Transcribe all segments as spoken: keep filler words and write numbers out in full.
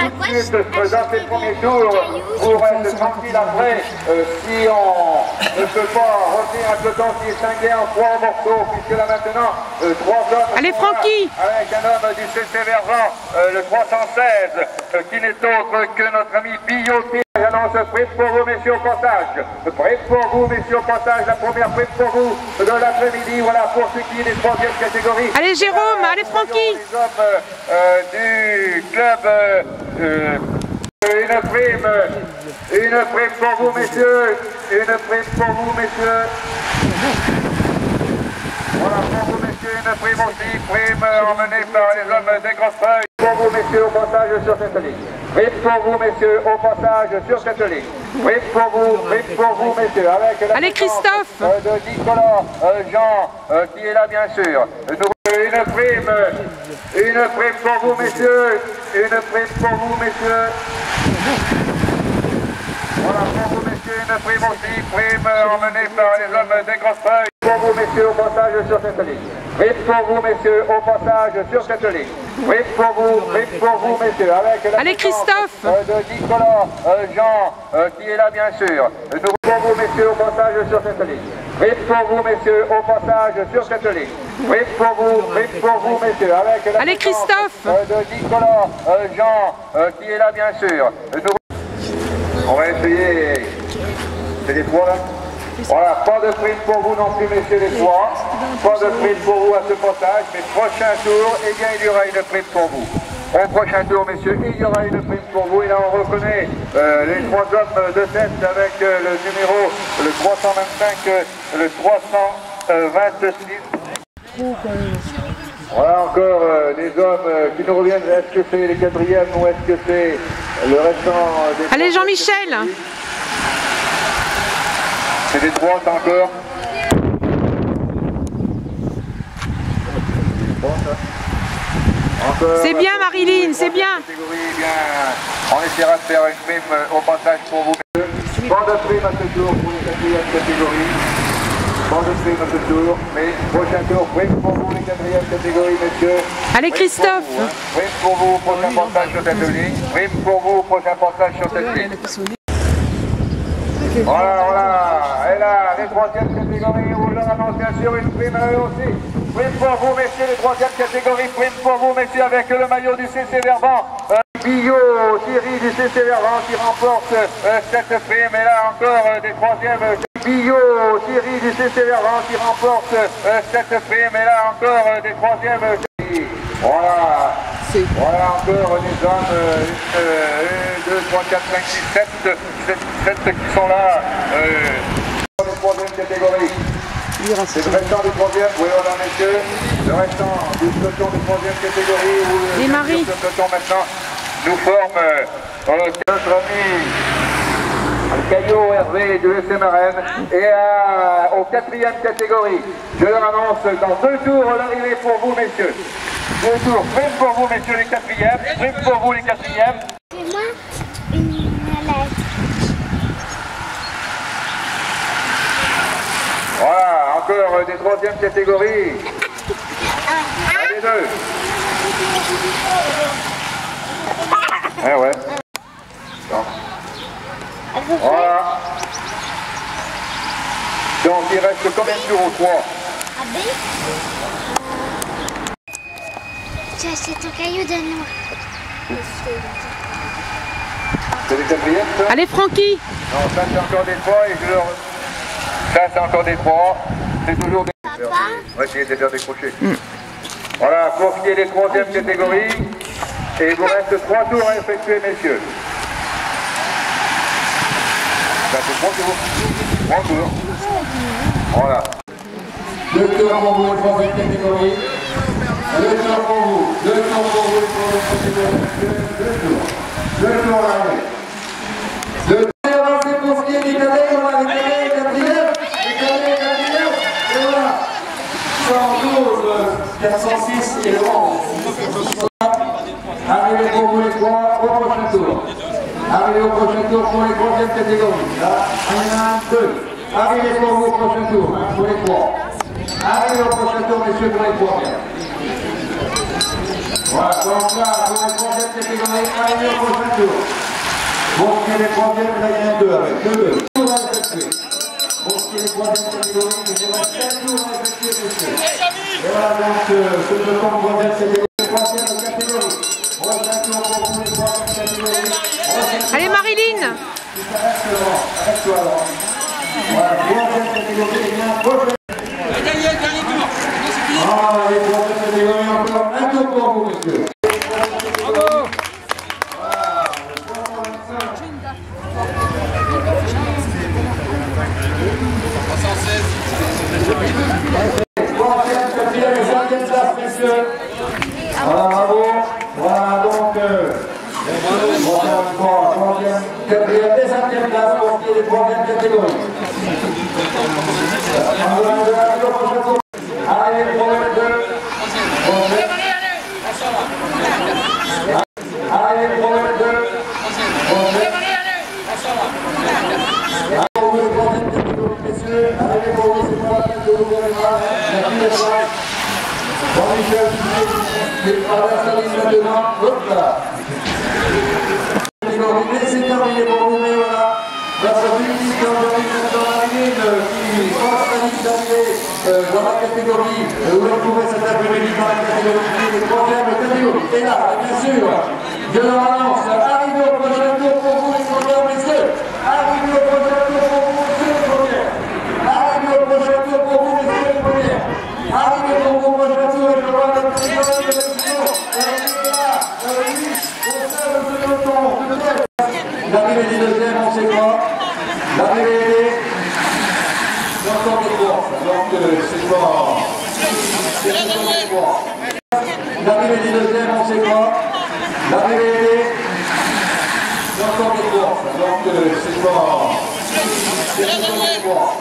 tout de suite dans ces premiers tours pour être tranquille après. Euh, si on ne peut pas retenir un peloton qui est scindé en trois morceaux, puisque là maintenant, euh, trois hommes. Allez Francky! Avec un homme du C C Vergent, euh, le trois cent seize, euh, qui n'est autre que notre ami Billot. J'annonce prête pour vous, messieurs, au passage. Prête pour vous, messieurs, au passage. La première prête pour vous de l'après-midi. Voilà pour ce qui est des troisième catégories. Allez Jérôme, allez Francky. Les hommes euh, euh, du club. Euh, euh, une prime. Une prime pour vous, messieurs. Une prime pour vous, messieurs. Voilà pour vous, messieurs. Une prime aussi. Prime emmenée par les hommes des grosses feuilles. Pour vous, messieurs, au passage sur cette ligne. Prime pour vous, messieurs, au passage sur cette ligne. Prime pour vous, prime pour vous, messieurs, avec la Allez Christophe euh, de Nicolas euh, Jean, euh, qui est là, bien sûr. Nous, une prime, une prime pour vous, messieurs, une prime pour vous, messieurs. Voilà pour vous, messieurs, une prime aussi, prime emmenée par les hommes des grosses feuilles. Pour vous, messieurs, au passage sur cette ligne. Prime pour vous, messieurs, au passage sur cette ligne. Prime pour vous, prime pour vous, messieurs, avec la Allez Christophe euh, de Nicolas euh, Jean, euh, qui est là, bien sûr. Nous pour vous, messieurs, au passage sur cette ligne. Prime pour vous, messieurs, au passage sur cette ligne. Prime pour vous, prime pour vous, messieurs, avec la Allez Christophe euh, de Nicolas euh, Jean, euh, qui est là, bien sûr. Nous... On va essayer. C'est les trois là. Voilà, pas de prime pour vous non plus, messieurs les trois. Pas de prime pour vous à ce passage, mais prochain tour, eh bien, il y aura une prime pour vous. Au prochain tour, messieurs, il y aura une prime pour vous. Et là, on reconnaît euh, les trois hommes de tête avec euh, le numéro, le trois cent vingt-cinq, euh, le trois cent vingt-six. Voilà encore euh, des hommes euh, qui nous reviennent. Est-ce que c'est les quatrièmes ou est-ce que c'est le restant des... Allez Jean-Michel. C'est des trois encore. C'est bien Marilyn, c'est bien. bien. On essaiera de faire une prime au passage pour vous. Pas de prime à ce tour pour les quatrièmes catégories. Pas de prime à ce tour, mais prochain tour, prime pour vous les quatrièmes catégories, messieurs. Allez Christophe. Prime pour vous, prochain passage sur cette ligne. Prime pour vous, prochain passage sur cette ligne. Voilà, voilà, et là, les troisièmes catégories, vous leur annoncez bien sûr une prime à eux aussi. Prime pour vous, messieurs, les troisièmes catégories, prime pour vous, messieurs, avec le maillot du C C Vergent. Euh, Billot, Thierry du C C Vergent qui remporte euh, cette prime, et là encore euh, des troisièmes. Euh, Billot, Thierry du C C Vergent qui remporte euh, cette prime, et là encore euh, des troisièmes. Euh, voilà. Voilà encore des hommes, un, deux, trois, quatre, cinq, six, sept, sept qui sont là. Euh, de troisième catégorie. C'est le restant du troisième, oui, voilà, messieurs. Le restant du peloton de troisième catégorie, où les maris. Le peloton maintenant nous forme euh, notre ami Caillot Hervé de S M R N. Et euh, aux quatrième catégorie, je leur annonce dans deux tours l'arrivée pour vous, messieurs. Deux tours, prime pour vous, messieurs les quatrièmes, prime pour vous les quatrièmes. Fais-moi une lettre. Voilà, encore euh, des troisièmes catégories. Allez, deux. Eh ouais. Donc. Voilà. Donc il reste combien de tours aux trois? Tiens, c'est ton caillou de noix. C'est les quatrièmes, ça? Allez Francky. Non, ça c'est encore des trois et je leur... Ça c'est encore des trois. C'est toujours des... Papa? On va essayer de les faire décrocher. Mm. Voilà, pour ce qui est des troisièmes catégories, et il vous reste trois tours à effectuer, messieurs. Ça fait trois tours. Trois tours. Voilà. Deux tours pour vous, les troisième catégorie. Deux tours pour vous. Deux tours pour vous, les troisième catégorie. Deux tours. Deux tours à l'arrivée. Deux tours. C'est pour ce qui est du cadet, on va les cadets, quatrième. Les cadets, quatrième. Et voilà. cent douze, quatre cent six et le rang. Arrivez pour vous les trois au prochain tour. Arrivez au prochain tour pour les troisièmes catégories. Là, un, deux. Arrivez pour vous au prochain tour, hein, pour les trois. Arrivez au prochain tour, messieurs, pour les trois. Voilà, donc là, pour les troisième catégorie, arrivé au prochain tour. Pour ce qui est des troisièmes, là, il y en a deux avec deux deux. Tour à effectuer. Pour ce qui est des troisième catégorie, il y aura sept tours à effectuer, messieurs. Et voilà, donc, euh, ce que je compte troisième, c'est les troisième catégories. Prochain tour pour vous, les troisième catégories. Allez Marilyn. Reste devant, reste toi alors. Voilà, troisième catégorie, et bien, prochain. Ah, les troisième catégories, encore un tour pour vous, monsieur. Bravo. Troisième, quatrième et cinquième place, messieurs. Voilà, bravo. Voilà, donc, euh, troisième, quatrième et cinquième place pour ce qui est des troisième catégories. Allez, le problème deux. Allez, le problème deux. Pour le troisième catégorie, messieurs, allez pour vous, c'est pas la peine de vous faire les bras. La fille est là. Jean-Michel, il traverse la ligne maintenant. Hop là. C'est terminé pour vous, mais voilà. Notre public dans la ligne qui passe la ligne d'arrivée dans la catégorie, vous le trouvez cet après-midi dans la catégorie des troisième catégories. Et là, bien sûr, je le annonce, arrivez au prochain tour pour vous les premiers, messieurs. Arrivez au prochain tour pour vous, messieurs les premiers. Arrivez au prochain tour pour vous, messieurs les premiers. Arrivez pour vous au prochain tour et je vois notre président de l'élection. Arrivez là, oui, au sein de ce peloton, peut-être. L'arrivée des deuxièmes, on sait quoi. L'arrivée des... J'entends des courses, donc euh, c'est pas... C'est pas... L'arrivée des deuxièmes, on sait quoi. L'arrivée des... J'entends des courses, donc euh, c'est pas... C'est pas...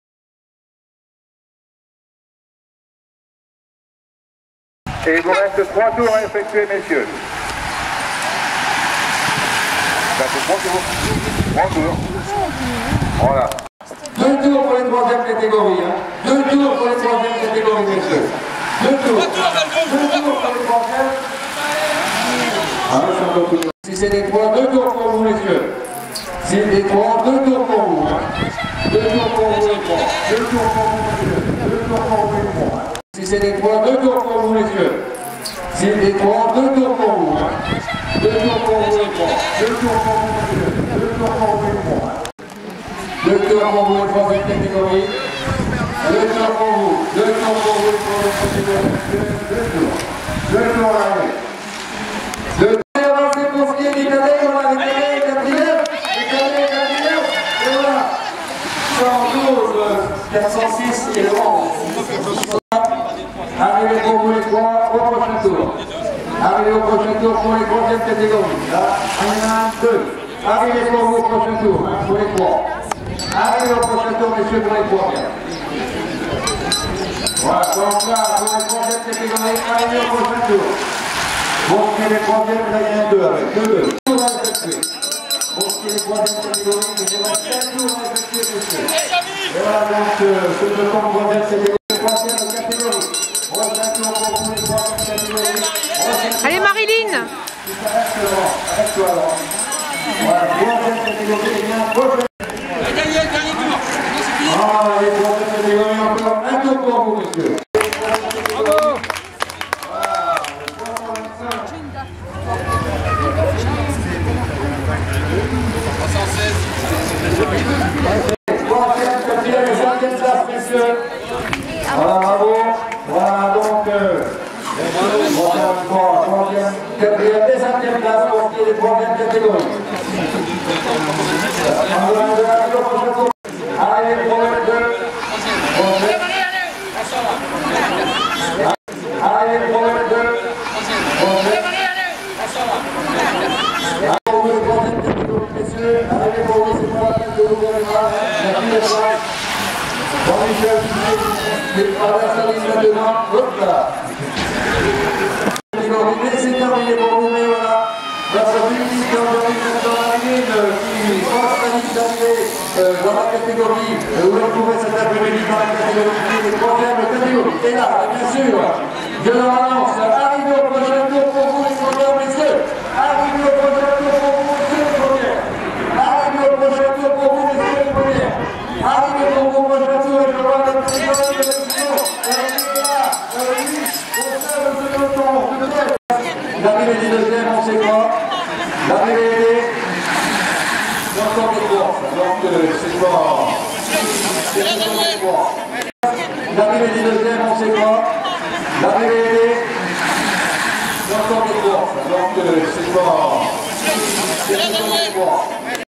Et il vous reste trois tours à effectuer, messieurs. Ça fait trois tours. Trois tours. Voilà. Deux tours pour les troisième catégories. Hein. Deux tours pour les troisième catégories, messieurs. Deux tours. Deux tours pour les troisième. Ah, si c'est des trois, deux tours pour vous, messieurs. Si c'est des trois, deux tours pour vous. Hein. Deux tours pour vous, les trois. Deux tours pour vous, messieurs. Deux tours pour vous, les trois. Si c'est des trois, deux tours pour vous, messieurs. Si c'est des trois, deux tours pour vous. Hein. Deux tours pour vous, les trois. Deux tours pour vous, messieurs. Deux tours pour vous, les trois. Deux tours pour vous, les troisième catégorie. Deux tours pour vous. Deux tours pour vous, les troisième catégorie. Deux tours. Deux tours à l'arrivée. Deux tours. Et on va se confier les cadets. On a les cadets et quatrième. Les cadets et quatrième. Et voilà. cent douze, quatre cent six et le onze. Arrivez pour vous les trois au prochain tour. Arrivez au prochain tour pour les troisième catégories. Là, un, deux. Arrivez pour vous au prochain tour, hein, pour les trois. Arrivez au prochain tour, messieurs, pour les trois. Voilà, donc là, pour les troisième catégories, arrivez au prochain tour. Pour ce qui est des troisièmes, là, il y en a deux avec deux deux. Tour à effectuer. Pour ce qui est des troisième catégories, il y aura sept tours à effectuer, messieurs. Et voilà, donc, euh, ce que je compte troisième, c'est les troisième catégories. Prochain tour pour vous, les troisième catégories. Allez Marilyn. Reste devant, reste toi alors. Voilà, troisième catégorie, et bien, prochaine. Ah, les troisième catégories, encore un tour pour vous, monsieur. Bravo. Troisième, quatrième et cinquième place, messieurs. Voilà, bravo. Voilà, donc, euh, troisième, quatrième et cinquième place pour ce qui est des troisième catégories. Allez, le problème deux. Allez, le problème deux. Pour vous, les troisième catégories, messieurs. Allez, pour vous, c'est pas la peine de vous faire les bras. La fille est là. Jean-Michel, il traverse la ligne maintenant. Hop là. C'est terminé pour vous, mais voilà. Notre public dans la ligne qui passe la ligne d'arrivée dans la catégorie, vous le trouvez cet après-midi dans la catégorie des troisième catégories. Et là, bien sûr, je le annonce, arrivez au prochain tour pour Arrivé pour vous, moi je voiture et je vois la présidente de la l'arrivée du deuxième, on sait quoi? L'arrivée est l'ensemble des courses, donc c'est quoi? L'arrivée du deuxième, on sait quoi? L'arrivée est l'ensemble des courses, donc c'est quoi?